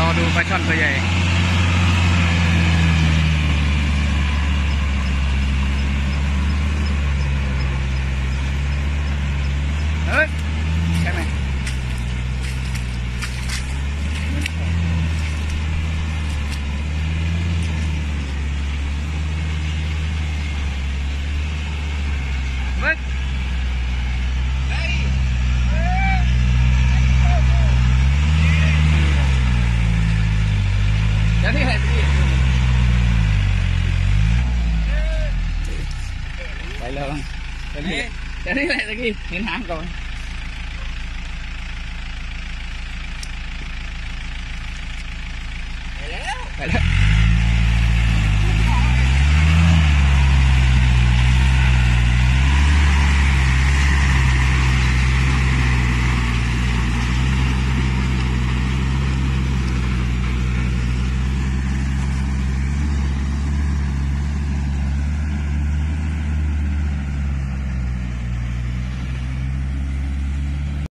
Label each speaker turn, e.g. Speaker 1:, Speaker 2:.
Speaker 1: อดูปลาช่อนตัวใหญ่เฮ้ยใช่ไหมเฮ้ยเดี๋ยวนี่แหละพี่ไปแล้วเดี๋ยวนี่แหละตะกี้เห็นหางก่อนไปแล้ว